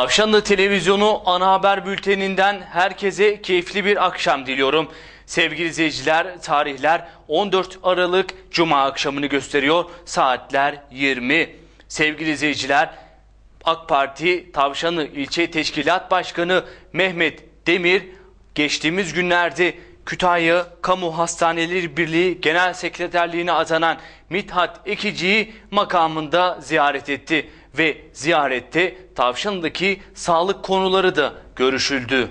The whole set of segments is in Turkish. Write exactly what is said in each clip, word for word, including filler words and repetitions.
Tavşanlı Televizyonu ana haber bülteninden herkese keyifli bir akşam diliyorum. Sevgili izleyiciler, tarihler on dört Aralık Cuma akşamını gösteriyor. Saatler yirmi. Sevgili izleyiciler, AK Parti Tavşanlı İlçe Teşkilat Başkanı Mehmet Demir geçtiğimiz günlerde Kütahya Kamu Hastaneleri Birliği Genel Sekreterliğine atanan Mithat Ekici'yi makamında ziyaret etti ve ziyarette Tavşanlı'daki sağlık konuları da görüşüldü.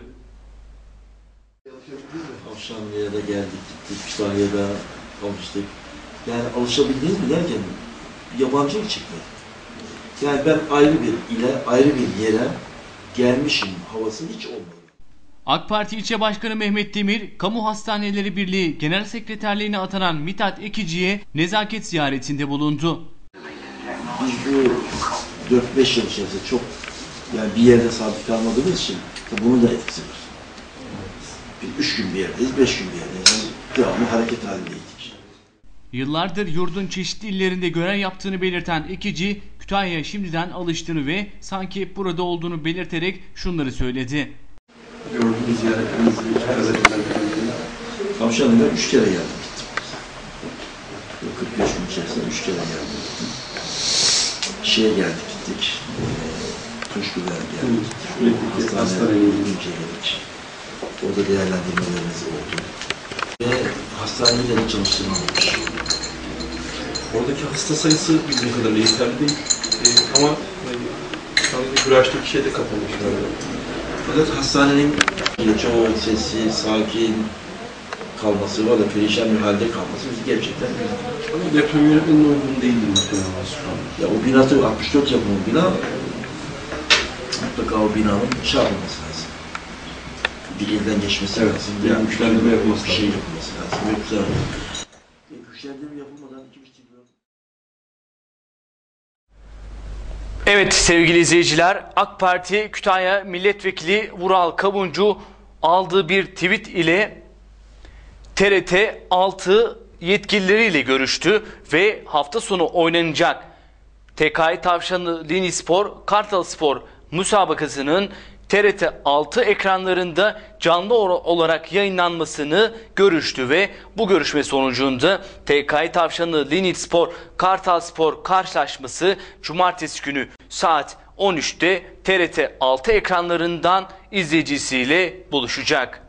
Tavşanlı'ya da geldik, gittik, Kütahya'da alıştık. Yani alışabildiniz mi derken yabancılık çıktı. Yani ben ayrı bir ile, ayrı bir yere gelmişim havası hiç olmadı. AK Parti İlçe Başkanı Mehmet Demir, Kamu Hastaneleri Birliği Genel Sekreterliğine atanan Mithat Ekici'ye nezaket ziyaretinde bulundu. Biz bu dört beş yıl içerisinde çok yani bir yerde sabit kalmadığımız için bunun da etkisi var. Bir üç gün bir yerdeyiz, beş gün bir yerdeyiz. Yani devamlı hareket halindeydik. Yıllardır yurdun çeşitli illerinde görev yaptığını belirten Ekici, Kütahya'ya şimdiden alıştığını ve sanki hep burada olduğunu belirterek şunları söyledi. Gördüğünüz ziyaretlerinizi gazetelerden Tavşanlı'ya üç kere geldim gittim. kırk beş gün içerisinde üç kere geldim gittim. Şeye geldik gittik. Tunçgül'e geldik. Hastaneye geldik. Orada değerlendirmelerimiz oldu. Ve hastaneyle de çalıştırılmış. Oradaki hasta sayısı bildiğim kadarıyla yeterli değil. Ee, ama şu anda Güraş'taki şey de kapanmış. Fakat hastanenin çok sessiz, sakin kalması var da perişan bir halde kalması bizi gerçekten güzel. Ama deprem yönetmenine uygun değildi muhtemelen şu an. Ya o bina tabii altmış dört yapımı bina. Mutlaka o binanın şey yapılması lazım. Bir elden geçmesi evet, lazım. Yani güçlendirme yapılması bir şey yapılması lazım. Ve güzel. E, güçlendirme yapılmadan iki buçuk milyon. Evet sevgili izleyiciler, AK Parti Kütahya Milletvekili Vural Kavuncu aldığı bir tweet ile T R T altı yetkilileriyle görüştü ve hafta sonu oynanacak T K İ Tavşanlı Linispor Kartalspor müsabakasının T R T altı ekranlarında canlı olarak yayınlanmasını görüştü ve bu görüşme sonucunda T K İ Tavşanlı Linispor Kartalspor karşılaşması cumartesi günü saat on üçte T R T altı ekranlarından izleyicisiyle buluşacak.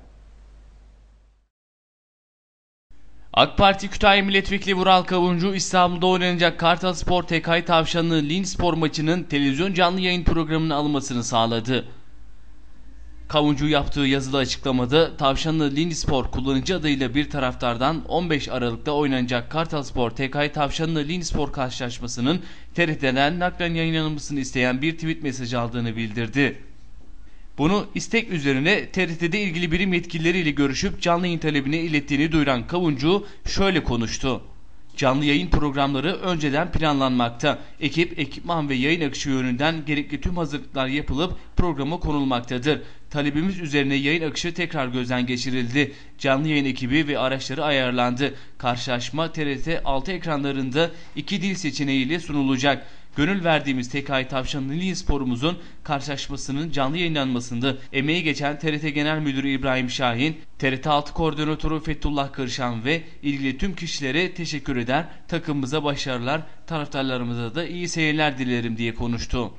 AK Parti Kütahya Milletvekili Vural Kavuncu, İstanbul'da oynanacak Kartalspor T K İ Tavşanlı Linispor maçının televizyon canlı yayın programına alınmasını sağladı. Kavuncu yaptığı yazılı açıklamada Tavşanlı Linispor kullanıcı adıyla bir taraftardan on beş Aralık'ta oynanacak Kartalspor T K İ Tavşanlı Linispor karşılaşmasının T R T'den naklen yayınlanmasını isteyen bir tweet mesajı aldığını bildirdi. Bunu istek üzerine T R T'de ilgili birim yetkilileriyle görüşüp canlı yayın talebini ilettiğini duyuran Kavuncu şöyle konuştu. Canlı yayın programları önceden planlanmakta. Ekip, ekipman ve yayın akışı yönünden gerekli tüm hazırlıklar yapılıp programa konulmaktadır. Talebimiz üzerine yayın akışı tekrar gözden geçirildi. Canlı yayın ekibi ve araçları ayarlandı. Karşılaşma T R T altı ekranlarında iki dil seçeneğiyle sunulacak. Gönül verdiğimiz T K İ Tavşanlı Linispor'umuzun karşılaşmasının canlı yayınlanmasında emeği geçen T R T Genel Müdürü İbrahim Şahin, T R T altı Koordinatörü Fethullah Kırşan ve ilgili tüm kişilere teşekkür eder, takımımıza başarılar, taraftarlarımıza da iyi seyirler dilerim diye konuştu.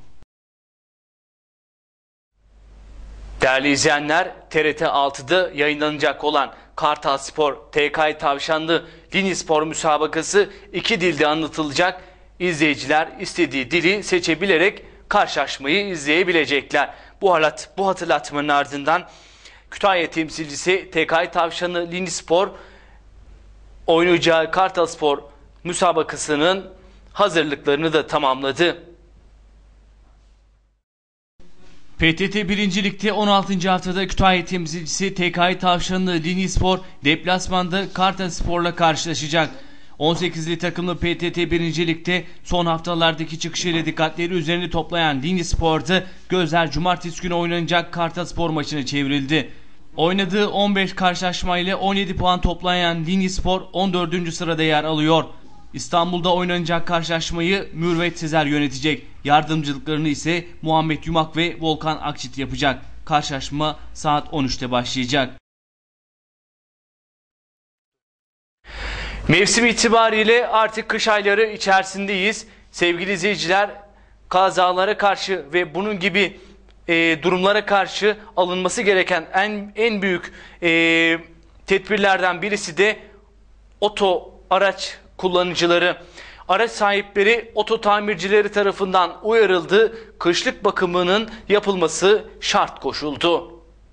Değerli izleyenler, T R T altıda yayınlanacak olan Kartalspor T K İ Tavşanlı Linispor müsabakası iki dilde anlatılacak. İzleyiciler istediği dili seçebilerek karşılaşmayı izleyebilecekler. Bu, halat, bu hatırlatmanın ardından Kütahya temsilcisi T K İ Tavşanlı Linispor oynayacağı Kartalspor müsabakasının hazırlıklarını da tamamladı. P T T birinci Lig'de on altıncı haftada Kütahya temsilcisi T K İ Tavşanlı Linispor deplasmanda Kartalspor'la karşılaşacak. on sekizli takımlı P T T birinci Lig'de son haftalardaki çıkışıyla dikkatleri üzerine toplayan Linispor'da gözler cumartesi günü oynanacak Kartalspor maçına çevrildi. Oynadığı on beş karşılaşmayla on yedi puan toplayan Linispor on dördüncü sırada yer alıyor. İstanbul'da oynanacak karşılaşmayı Mürvet Sezer yönetecek. Yardımcılıklarını ise Muhammed Yumak ve Volkan Akçit yapacak. Karşılaşma saat on üçte başlayacak. Mevsim itibariyle artık kış ayları içerisindeyiz. Sevgili izleyiciler, kazalara karşı ve bunun gibi e, durumlara karşı alınması gereken en en büyük e, tedbirlerden birisi de oto araç kullanıcıları. Araç sahipleri oto tamircileri tarafından uyarıldı. Kışlık bakımının yapılması şart koşuldu.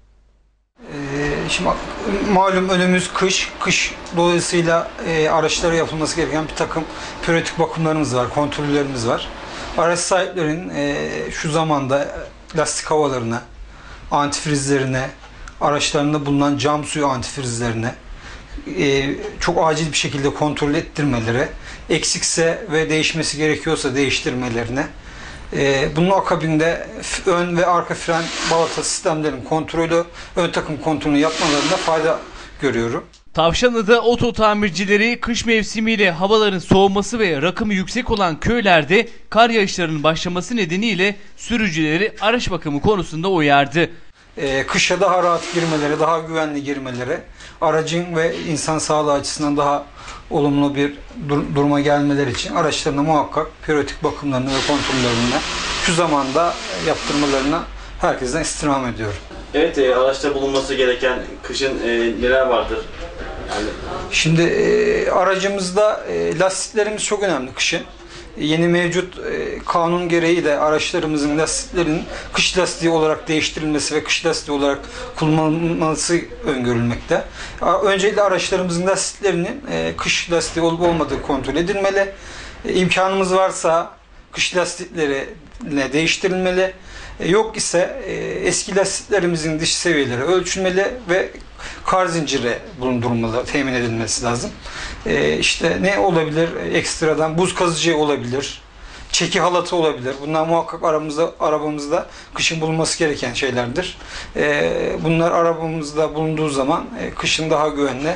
Ee, şimdi malum önümüz kış. Kış dolayısıyla e, araçlara yapılması gereken bir takım periyodik bakımlarımız var, kontrollerimiz var. Araç sahiplerinin e, şu zamanda lastik havalarına, antifrizlerine, araçlarında bulunan cam suyu antifrizlerine e, çok acil bir şekilde kontrol ettirmeleri, eksikse ve değişmesi gerekiyorsa değiştirmelerine, e, bunun akabinde ön ve arka fren balata sistemlerinin kontrolü, ön takım kontrolünü yapmalarında fayda görüyorum. Tavşanlı'da oto tamircileri kış mevsimiyle havaların soğuması ve rakımı yüksek olan köylerde kar yağışlarının başlaması nedeniyle sürücüleri araç bakımı konusunda uyardı. Ee, kışa daha rahat girmeleri, daha güvenli girmeleri, aracın ve insan sağlığı açısından daha olumlu bir dur duruma gelmeleri için araçlarına muhakkak periyodik bakımlarını ve kontrollerini şu zamanda yaptırmalarına herkesten istirham ediyorum. Evet, e, araçta bulunması gereken kışın e, neler vardır? Yani... Şimdi e, aracımızda e, lastiklerimiz çok önemli kışın. Yeni mevcut e, kanun gereği de araçlarımızın lastiklerinin kış lastiği olarak değiştirilmesi ve kış lastiği olarak kullanılması öngörülmekte. Öncelikle araçlarımızın lastiklerinin e, kış lastiği olup olmadığı kontrol edilmeli. E, imkanımız varsa kış lastiklerine değiştirilmeli. E, yok ise e, eski lastiklerimizin dış seviyeleri ölçülmeli ve kar zinciri bulundurulmalı, temin edilmesi lazım. E, işte ne olabilir? Ekstradan buz kazıcı olabilir, çeki halatı olabilir. Bunlar muhakkak aramızda, arabamızda kışın bulunması gereken şeylerdir. E, bunlar arabamızda bulunduğu zaman e, kışın daha güvenli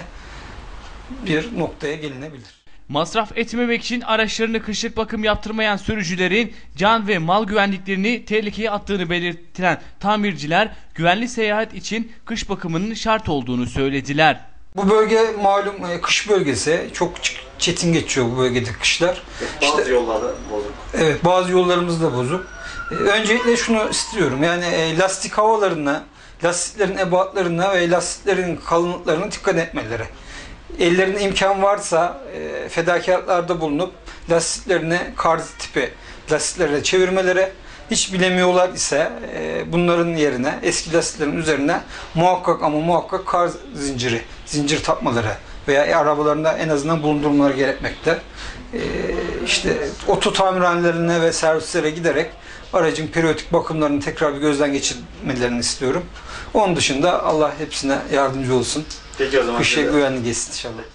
bir noktaya gelinebilir. Masraf etmemek için araçlarını kışlık bakım yaptırmayan sürücülerin can ve mal güvenliklerini tehlikeye attığını belirtilen tamirciler güvenli seyahat için kış bakımının şart olduğunu söylediler. Bu bölge malum kış bölgesi, çok çetin geçiyor bu bölgede kışlar. Bazı işte, yollarda bozuk. Evet, bazı yollarımız da bozuk. Öncelikle şunu istiyorum, yani lastik havalarına, lastiklerin ebatlarına ve lastiklerin kalınlıklarına dikkat etmeleri. Ellerinde imkan varsa e, fedakarlıklarda bulunup lastiklerini kar tipi lastiklere çevirmeleri, hiç bilemiyorlar ise e, bunların yerine eski lastiklerin üzerine muhakkak ama muhakkak kar zinciri, zincir takmaları veya arabalarında en azından bulundurmaları gerekmekte. E, işte oto tamirhanelerine ve servislere giderek aracın periyodik bakımlarını tekrar bir gözden geçirmelerini istiyorum. Onun dışında Allah hepsine yardımcı olsun. Peki o zaman. Kışa güvenli geçsin inşallah.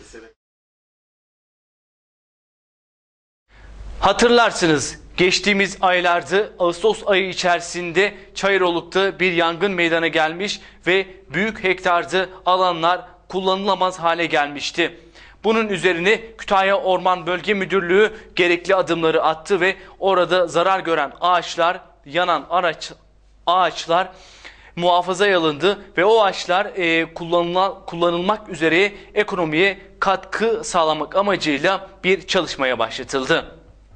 Hatırlarsınız, geçtiğimiz aylarda Ağustos ayı içerisinde Çayıroluk'ta bir yangın meydana gelmiş ve büyük hektarda alanlar kullanılamaz hale gelmişti. Bunun üzerine Kütahya Orman Bölge Müdürlüğü gerekli adımları attı ve orada zarar gören ağaçlar, yanan araç ağaçlar muhafazaya alındı ve o ağaçlar e, kullanıla, kullanılmak üzere ekonomiye katkı sağlamak amacıyla bir çalışmaya başlatıldı.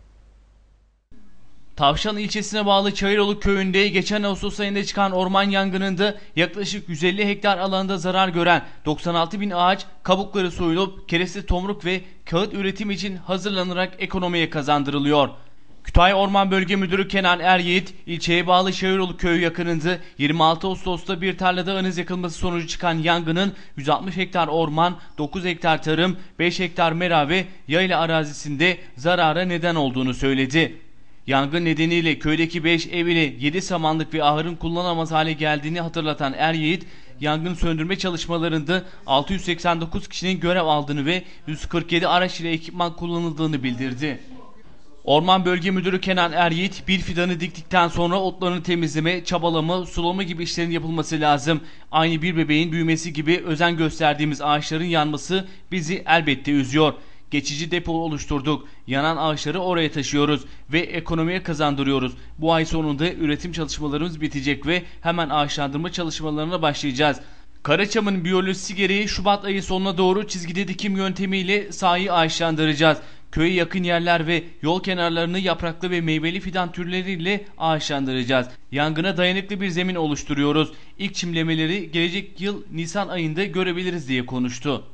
Tavşan ilçesine bağlı Çayıroluk köyünde geçen Ağustos ayında çıkan orman yangınında yaklaşık yüz elli hektar alanda zarar gören doksan altı bin ağaç kabukları soyulup kereste tomruk ve kağıt üretim için hazırlanarak ekonomiye kazandırılıyor. Kütahya Orman Bölge Müdürü Kenan Eryiğit, ilçeye bağlı Çayıroluk köyü yakınında yirmi altı Ağustos'ta bir tarlada anız yakılması sonucu çıkan yangının yüz altmış hektar orman, dokuz hektar tarım, beş hektar mera ve yayla arazisinde zarara neden olduğunu söyledi. Yangın nedeniyle köydeki beş ev ile yedi samanlık ve ahırın kullanılamaz hale geldiğini hatırlatan Eryiğit, yangın söndürme çalışmalarında altı yüz seksen dokuz kişinin görev aldığını ve yüz kırk yedi araç ile ekipman kullanıldığını bildirdi. Orman Bölge Müdürü Kenan Eryiğit, bir fidanı diktikten sonra otlarını temizleme, çabalama, sulama gibi işlerin yapılması lazım. Aynı bir bebeğin büyümesi gibi özen gösterdiğimiz ağaçların yanması bizi elbette üzüyor. Geçici depo oluşturduk. Yanan ağaçları oraya taşıyoruz ve ekonomiye kazandırıyoruz. Bu ay sonunda üretim çalışmalarımız bitecek ve hemen ağaçlandırma çalışmalarına başlayacağız. Karaçam'ın biyolojisi gereği Şubat ayı sonuna doğru çizgide dikim yöntemiyle sahayı ağaçlandıracağız. Köye yakın yerler ve yol kenarlarını yapraklı ve meyveli fidan türleriyle ağaçlandıracağız. Yangına dayanıklı bir zemin oluşturuyoruz. İlk çimlemeleri gelecek yıl Nisan ayında görebiliriz diye konuştu.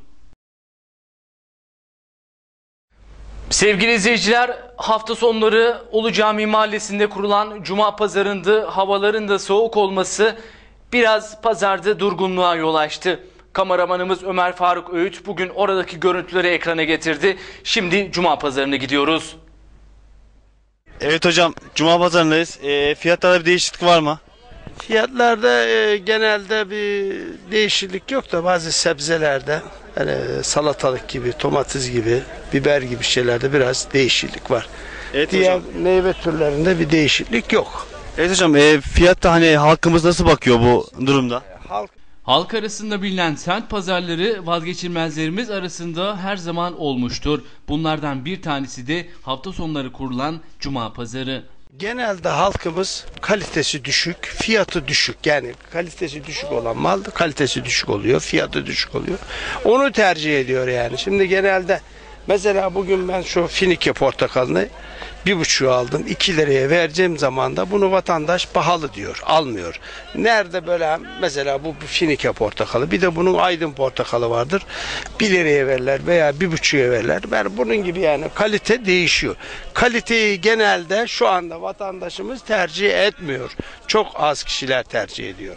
Sevgili izleyiciler, hafta sonları Ulu Cami Mahallesi'nde kurulan Cuma pazarında havaların da soğuk olması biraz pazarda durgunluğa yol açtı. Kameramanımız Ömer Faruk Öğüt bugün oradaki görüntüleri ekrana getirdi. Şimdi Cuma pazarına gidiyoruz. Evet hocam, Cuma pazarındayız. E, fiyatlarda bir değişiklik var mı? Fiyatlarda e, genelde bir değişiklik yok da bazı sebzelerde yani salatalık gibi, domates gibi, biber gibi şeylerde biraz değişiklik var. Evet Diğer hocam. meyve türlerinde bir değişiklik yok. Evet hocam, e, fiyatta hani halkımız nasıl bakıyor bu durumda? Halk Halk arasında bilinen semt pazarları vazgeçilmezlerimiz arasında her zaman olmuştur. Bunlardan bir tanesi de hafta sonları kurulan Cuma pazarı. genelde halkımız kalitesi düşük, fiyatı düşük. Yani kalitesi düşük olan mal kalitesi düşük oluyor, fiyatı düşük oluyor. Onu tercih ediyor yani. Şimdi genelde mesela bugün ben şu Finike portakalını bir buçuğa aldım. iki liraya vereceğim zaman da bunu vatandaş pahalı diyor. Almıyor. Nerede böyle mesela bu Finike portakalı bir de bunun Aydın portakalı vardır. Bir liraya verirler veya bir buçuğa verirler. Ben bunun gibi yani kalite değişiyor. Kaliteyi genelde şu anda vatandaşımız tercih etmiyor. Çok az kişiler tercih ediyor.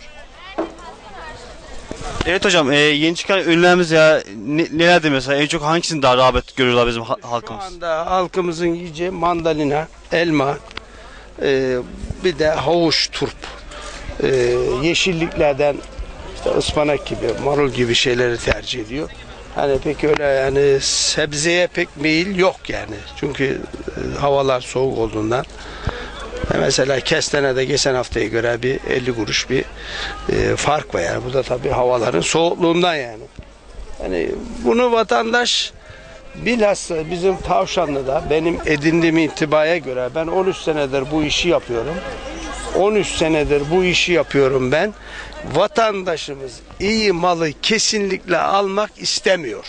Evet hocam, e, yeni çıkan ürünlerimiz ya ne, nelerde mesela en çok hangisini daha rağbet görüyorlar bizim ha- halkımız? Şu anda halkımızın yiyeceği mandalina, elma, e, bir de havuç, turp, e, yeşilliklerden işte ıspanak gibi, marul gibi şeyleri tercih ediyor. Hani pek öyle yani sebzeye pek meyil yok yani. Çünkü e, havalar soğuk olduğundan. E mesela kestanede geçen haftaya göre bir elli kuruş bir e, fark var yani. Bu da tabii havaların soğukluğundan yani. Yani bunu vatandaş bilhassa bizim Tavşanlı'da benim edindiğim intibaya göre ben on üç senedir bu işi yapıyorum. on üç senedir bu işi yapıyorum ben. Vatandaşımız iyi malı kesinlikle almak istemiyor.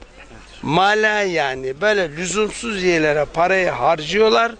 Mala yani böyle lüzumsuz yerlere parayı harcıyorlar.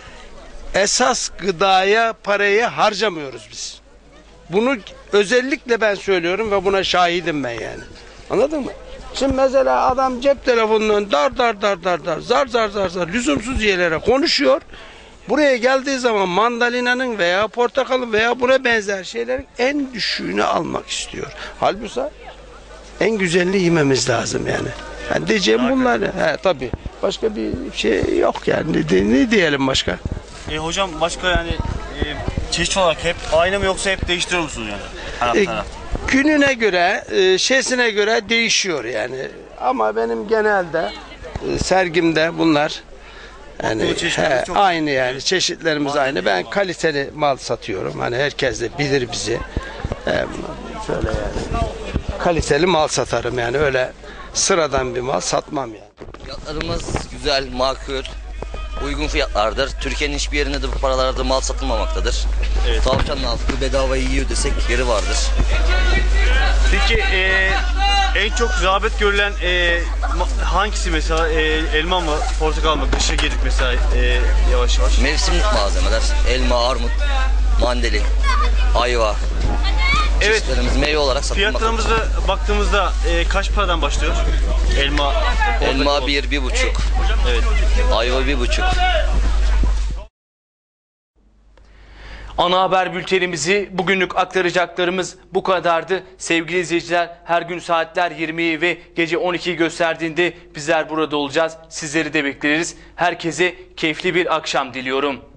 Esas gıdaya parayı harcamıyoruz biz. Bunu özellikle ben söylüyorum ve buna şahidim ben yani. Anladın mı? Şimdi mesela adam cep telefonundan dar dar dar dar dar zar zar zar zar lüzumsuz yerlere konuşuyor. Buraya geldiği zaman mandalinanın veya portakalın veya buna benzer şeylerin en düşüğünü almak istiyor. Halbuki en güzelini yememiz lazım yani. Yani diyeceğim bunlar. He tabii. Başka bir şey yok yani. Ne, ne diyelim başka? E, hocam başka yani e, çeşit olarak hep aynı mı yoksa hep değiştiriyor musunuz yani? Her E, hafta. gününe göre, e, şeysine göre değişiyor yani. Ama benim genelde e, sergimde bunlar yani Okulu çeşitlerimiz he, çok- aynı yani çeşitlerimiz aynı. Ben kaliteli mal satıyorum. Hani herkes de bilir bizi. E, şöyle yani kaliteli mal satarım yani öyle sıradan bir mal satmam yani. Fiyatlarımız güzel, makul, uygun fiyatlardır. Türkiye'nin hiçbir yerinde de bu paralarda mal satılmamaktadır. Evet. Tavşanın altı bedavayı yiyor desek yeri vardır. Peki e, en çok rağbet görülen e, ma- hangisi mesela e, elma mı portakal mı? Kışa girdik mesela e, yavaş yavaş. Mevsimlik malzemeler, elma, armut, mandalin, ayva. Evet. Çeşitlerimiz meyve olarak satılmaktadır. Fiyatlarımıza baktığımızda e, kaç paradan başlıyor? Elma, Elma portakal. bir, bir buçuk. Evet. Ayva bir buçuk. Ana haber bültenimizi bugünlük aktaracaklarımız bu kadardı. Sevgili izleyiciler, her gün saatler yirmiyi ve gece on ikiyi gösterdiğinde bizler burada olacağız. Sizleri de bekleriz. Herkese keyifli bir akşam diliyorum.